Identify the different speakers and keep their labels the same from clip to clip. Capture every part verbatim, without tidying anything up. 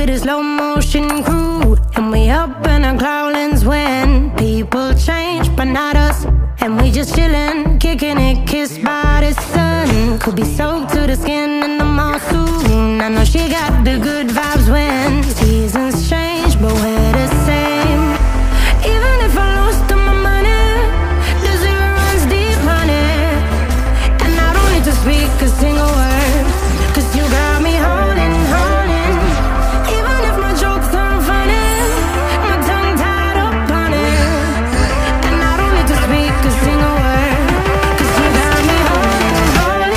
Speaker 1: with a slow motion crew, and we up in our cloudlands when people change, but not us. And we just chillin', kicking it, kissed by the sun. Could be soaked to the skin in the mall soon. I know she got the good vibes when seasons change, but we're the same. Even if I lost all my money, the zero runs deep, honey. And I don't need to speak a single word, cause you got me holding, holding. Even if my jokes aren't funny, my tongue tied up on it. And I don't need to speak a single word, cause you got me holding, holding.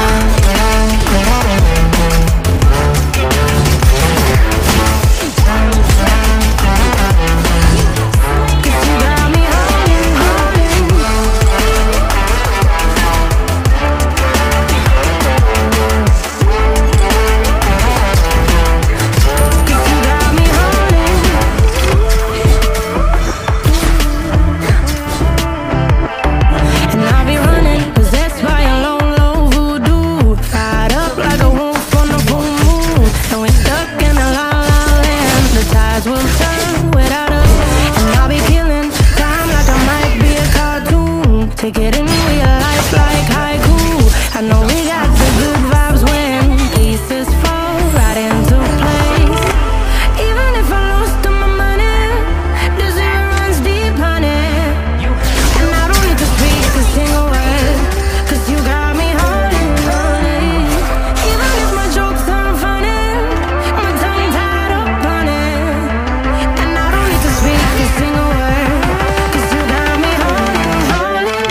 Speaker 1: Take it in real life like haiku. I know we got the good vibes when pieces fall right into place. Even if I lost all my money, the zero runs deep, honey. And I don't need to speak a single word, cause you got me holding, holding. Even if my jokes aren't funny, my tongue tied up on it. And I don't need to speak a single word, cause you got me holding, holding.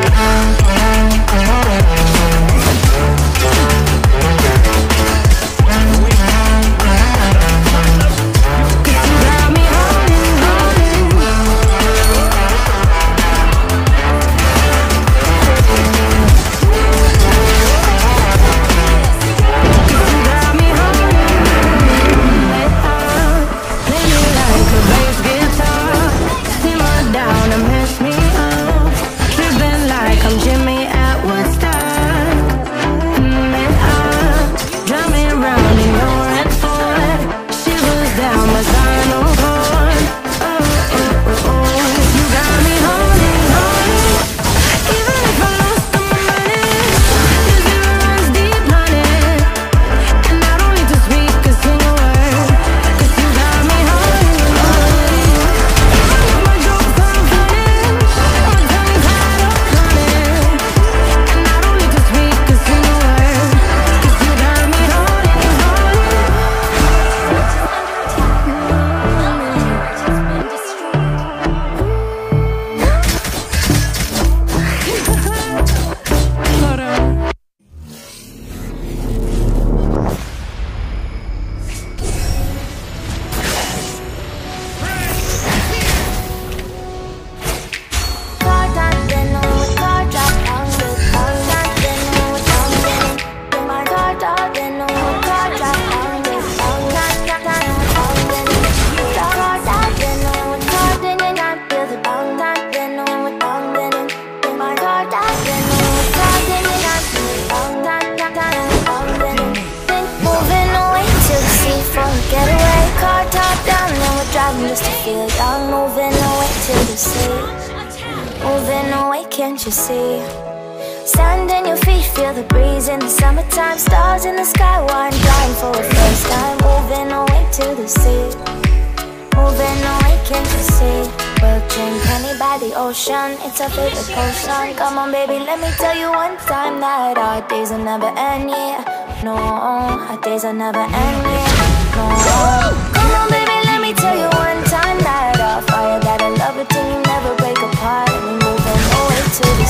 Speaker 2: Just to feel young, moving away to the sea. Moving away, can't you see? Stand on your feet, feel the breeze in the summertime. Stars in the sky, one blind for the first time. Moving away to the sea. Moving away, can't you see? We'll drink honey by the ocean, it's our favorite potion. Come on baby, let me tell you one time that our days will never end, yeah. No, our days will never end, yeah. No, come on baby, let me tell you one time that our fire got a love it till you never break apart. And we moving away to the